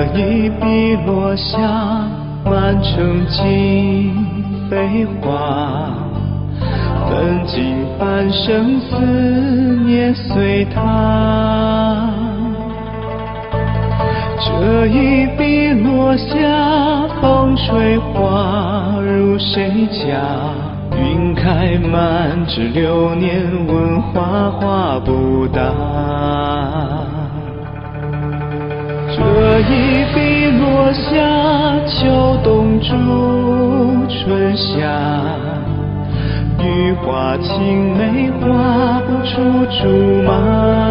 一笔落下，满城尽飞花，分尽半生思念随他。这一笔落下，风吹花入谁家？云开满纸流年，问花花不答。这一笔落下，秋冬住春夏，雨花青梅画不出竹马。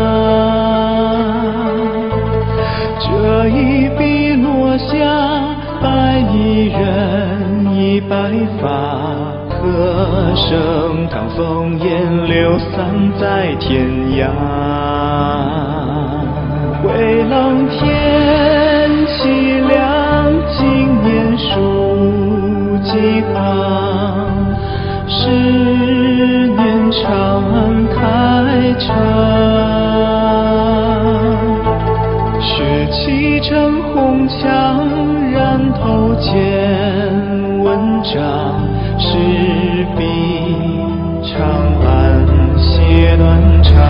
这一笔落下，白衣人已白发，歌声当烽烟流散在天涯。回廊天凄凉，今年书几行，十年长安开场。血气成红墙，染头间文章，执笔长安写断肠。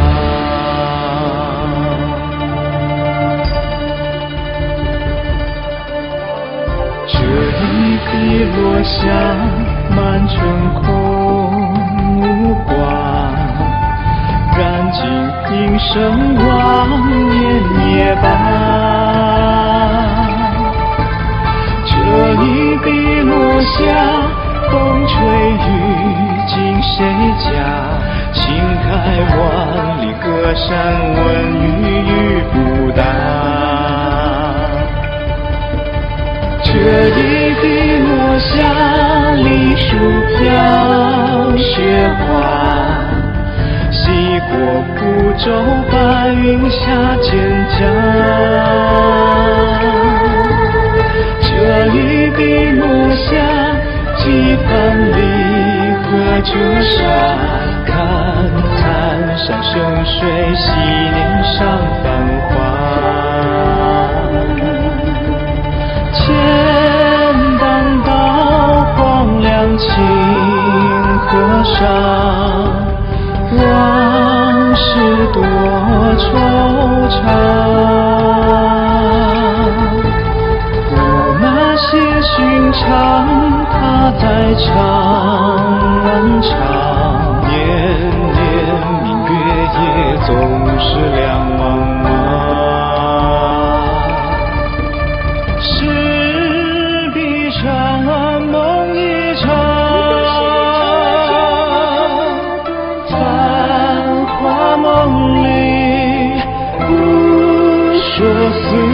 这一笔落下，满城空无挂，燃尽平生往年也罢。这一笔落下，风吹雨尽谁家？情开万里河山，问雨不答。这一笔落下，梨树飘雪花，西过福州，白云下蒹葭。这一笔落下，几番离合折煞，看残山剩水，昔年上繁华。千担刀荒凉情河上，往事多惆怅。我那些寻常，他在长安长，年年明月夜，总是两茫茫。是笔长安梦一场，繁华梦里不说思